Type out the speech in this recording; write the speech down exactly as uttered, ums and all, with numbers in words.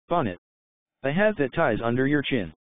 Bonnet. A hat that ties under your chin.